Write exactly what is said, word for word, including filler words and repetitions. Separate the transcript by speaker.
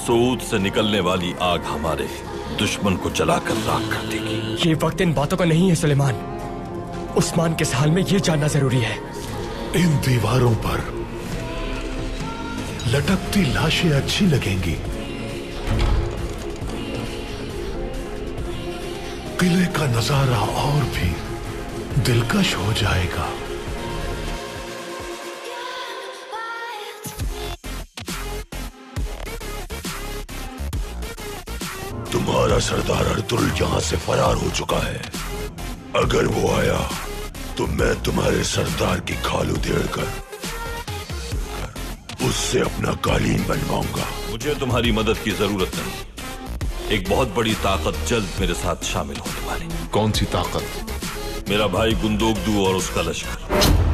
Speaker 1: मसूद से निकलने वाली आग हमारे दुश्मन को जलाकर राख कर देगी।
Speaker 2: ये वक्त इन बातों का नहीं है सुलेमान। उस्मान किस हाल में ये जानना जरूरी है।
Speaker 3: इन दीवारों पर लटकती लाशें अच्छी लगेंगी, किले का नजारा और भी दिलकश हो जाएगा।
Speaker 4: तुम्हारा सरदार अर्तुल यहां से फरार हो चुका है। अगर वो आया तो मैं तुम्हारे सरदार की खाल उधेड़कर उससे अपना कालीन बनवाऊंगा।
Speaker 1: मुझे तुम्हारी मदद की जरूरत नहीं। एक बहुत बड़ी ताकत जल्द मेरे साथ शामिल होने वाली।
Speaker 3: कौन सी ताकत?
Speaker 1: मेरा भाई गुंदोगदू और उसका लश्कर।